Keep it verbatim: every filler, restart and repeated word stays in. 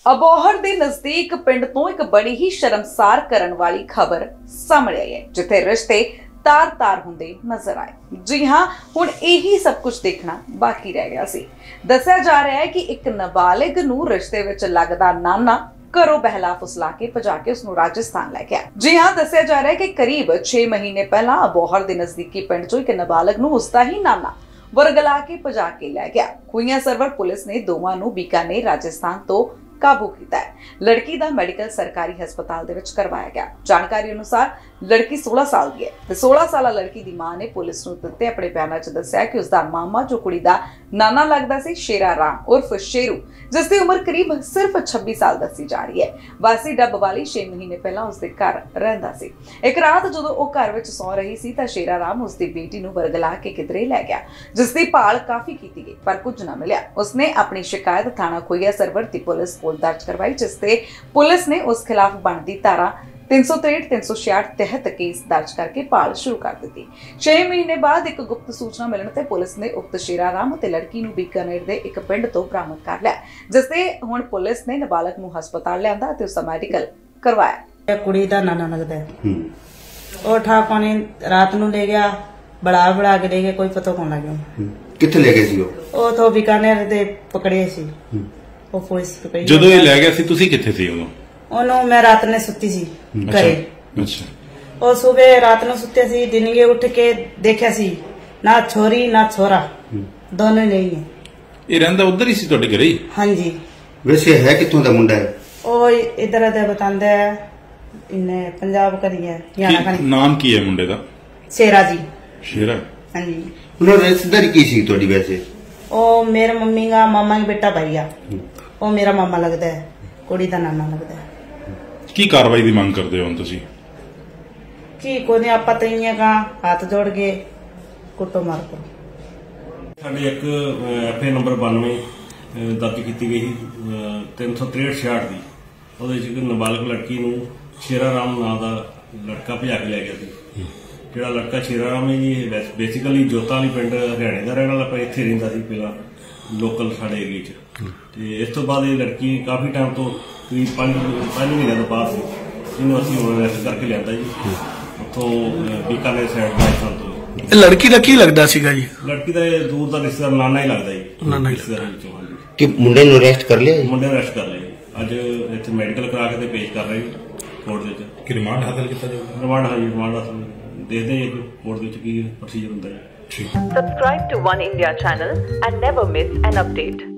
अबोहर के नजदीक पिंड तो एक बड़ी ही शर्मसार करने वाली खबर सामने आई है, जिथे रिश्ते तार तार होंदे नजर आए। जी हाँ, हुण यही सब कुछ देखना बाकी रह गया सी। दस्सिया जा रहा है कि एक नाबालिग नूं रिश्ते विच लगदा नाना घरों बहला फुसला के भजा के उसनूं राजस्थान लै गया। जी हाँ, दस्सिया जा रहा है कि करीब छे महीने पहला अबोहर के नजदीकी पिंड चों एक नाबालिग नूं उसदा ही नाना वरगला के भजा के लै गया। खुइयां सरवर पुलिस ने दोवां नूं बीकानेर राजस्थान तो काबू किया है। लड़की का मेडिकल सरकारी हस्पताल दे विच करवाया गया। जानकारी अनुसार लड़की सोलह साल की है ते सोलह साल लड़की की मां ने पुलिस नूं दित्ते अपने बयानां च दस्सिया कि उसका मामा जो कुड़ी दा नाना लगदा सी शेरा राम उर्फ शेरू, जिसकी उम्र करीब सिर्फ छब्बीस साल दसी जा रही है। वासी डब वाली छे महीने पहला उसके घर रहिंदा सी। एक रात जदों वो घर विच सौ रही सी तां शेरा राम उसकी बेटी नूं वरगला के किधरे लै गया, जिसकी भाल काफी की गई पर कुछ न मिलिया। उसने अपनी शिकायत थाना खुइया सरवर दी पुलिस कोल दर्ज करवाई, जिससे पुलिस ने उस खिलाफ बनती धारा तीन सौ तिरठ तीन सौ छियाठ तहत केस दर्ज करके भाल शुरू कर दी। छह महीने बाद एक गुप्त सूचना मिलने ते पुलिस ने उक्त शेरा राम ते लड़की नूं बीकानेर दे एक पिंड तो बरामद कर लिया, जिससे हुण पुलिस ने नाबालग नूं हस्पताल लिआंदा ते उसदा मेडिकल करवाया। कुड़ी दा नाना लगदा है, ओ ठा पानी रात नूं ले गया, बड़ा बड़ा के ले गया, कोई पता कौन लग गया कित्थे ले गए सी। ओ तो बीकानेर दे पकड़े सी, ओ पुलिस पकड़ी। ਜਦੋਂ ਇਹ ਲੈ ਗਿਆ ਸੀ ਤੁਸੀਂ ਕਿੱਥੇ ਸੀ ਉਦੋਂ? ਉਹਨੂੰ ਮੈਂ ਰਾਤ ਨੇ ਸੁੱਤੀ ਸੀ ਘਰੇ। ਅੱਛਾ। ਉਹ ਸਵੇਰੇ ਰਾਤ ਨੂੰ ਸੁੱਤੇ ਸੀ, ਦਿਨੇ ਉੱਠ ਕੇ ਦੇਖਿਆ ਸੀ ਨਾ ਛੋਰੀ ਨਾ ਛੋਰਾ, ਦੋਨੋਂ ਨਹੀਂ ਹੈ। ਇਹ ਰਹਿੰਦਾ ਉਧਰ ਹੀ ਸੀ ਤੁਹਾਡੇ ਘਰੇ ਹੀ? ਹਾਂਜੀ। ਵੈਸੇ ਹੈ ਕਿੱਥੋਂ ਦਾ ਮੁੰਡਾ ਹੈ? ਉਹ ਇਧਰ ਦਾ ਬਤਾਉਂਦਾ ਹੈ, ਇਹਨੇ ਪੰਜਾਬ ਕਰੀ ਹੈ। ਕੀ ਨਾਮ ਕੀ ਹੈ ਮੁੰਡੇ ਦਾ? ਸ਼ੇਰਾ ਜੀ। ਸ਼ੇਰਾ? ਹਾਂਜੀ। ਉਹਨਾਂ ਦੀ ਰਿਸ਼ਤੇਦਾਰੀ ਕੀ ਸੀ ਤੁਹਾਡੀ ਵੈਸੇ? ਉਹ ਮੇਰੇ ਮੰਮੀ ਦਾ ਮਾਮਾ ਦਾ ਬੇਟਾ ਭਾਈ ਆ, ਉਹ ਮੇਰਾ ਮਾਮਾ ਲੱਗਦਾ ਹੈ, ਕੁੜੀ ਦਾ ਨਾਨਾ ਲੱਗਦਾ ਹੈ। ਕੀ ਕਾਰਵਾਈ ਦੀ ਮੰਗ ਕਰਦੇ ਹੋ ਹੁਣ ਤੁਸੀਂ? ਕੀ ਕੋਈ ਆਪਾਂ ਤਈਆਂ ਕਾ ਹੱਥ ਜੋੜ ਕੇ ਕੁੱਟੋ ਮਾਰ ਕਰੋ। ਸਾਡੇ ਇੱਕ ਐਫ ਏ ਨੰਬਰ ਬਾਨਵੇਂ ਦਰਜ ਕੀਤੀ ਗਈ ਸੀ तीन सौ तिरठ छियाठ ਦੀ। ਉਹਦੇ ਵਿੱਚ ਇੱਕ ਨਾਬਾਲਗ ਲੜਕੀ ਨੂੰ ਸ਼ੇਰਾ ਰਾਮ ਨਾਂ ਦਾ ਲੜਕਾ ਭਜਾ ਕੇ ਲੈ ਗਿਆ ਸੀ। ਜਿਹੜਾ ਲੜਕਾ ਸ਼ੇਰਾ ਰਾਮ ਹੈ ਜੀ, ਬੇਸਿਕਲੀ ਜੋਤਾਂ ਵਾਲੀ ਪਿੰਡ ਹਰਿਆਣੇ ਦਾ ਰਹਿਣ ਵਾਲਾ, ਪਰ ਇੱਥੇ ਰਹਿੰਦਾ ਸੀ ਪਹਿਲਾਂ ਲੋਕਲ ਸਾਡੇ ਏਰੀਏ 'ਚ। ਤੇ ਇਸ ਤੋਂ ਬਾਅਦ ਇਹ ਲੜਕੀ ਕਾਫੀ ਟਾਈਮ ਤੋਂ ਕਰੀਬ ਪੰਜ ਪੰਜ ਮਹੀਨਿਆਂ ਤੋਂ ਬਾਅਦ ਸੀ, ਇਹਨੂੰ ਅਸੀਂ ਹੁਣ ਅਰੈਸਟ ਕਰਕੇ ਲਿਆਂਦਾ ਜੀ ਉੱਥੋਂ ਬੀਕਾਨੇਰ ਸਾਈਡ ਰਾਜਸਥਾਨ ਤੋਂ। ਇਹ ਲੜਕੀ ਦਾ ਕੀ ਲੱਗਦਾ ਸੀਗਾ ਜੀ? ਲੜਕੀ ਦਾ ਦੂਰ ਦਾ ਰਿਸ਼ਤੇਦਾਰ ਨਾਨਾ ਹੀ ਲੱਗਦਾ ਜੀ। ਨਾਨਾ ਹੀ ਰਿਸ਼ਤੇਦਾਰਾਂ ਵਿੱਚੋਂ। ਕਿ ਮੁੰਡੇ ਨੂੰ ਅਰੈਸਟ ਕਰ ਲਿਆ? ਮੁੰਡੇ ਨੂੰ ਅਰੈਸਟ ਕਰ ਲਿਆ ਜੀ। ਅੱਜ ਇੱਥੇ ਮੈਡੀਕਲ ਕਰਾ ਕੇ ਤੇ ਪੇਸ਼ ਕਰ ਰਹੇ ਕੋਰਟ ਦੇ ਵਿੱਚ। ਕਿ ਰਿਮਾਂਡ ਹਾਸਲ ਕੀਤਾ ਜਾਊਗਾ? ਰਿਮਾਂਡ ਹਾਂਜੀ, ਰਿਮਾਂਡ ਹਾਸਲ ਦੇਖਦੇ ਹਾਂ ਕਿ ਕੋਰਟ ਦੇ ਵਿੱਚ ਕੀ ਪ੍ਰੋਸੀਜਰ ਹੁੰਦਾ ਹੈ। Subscribe to One India channel and never miss an update.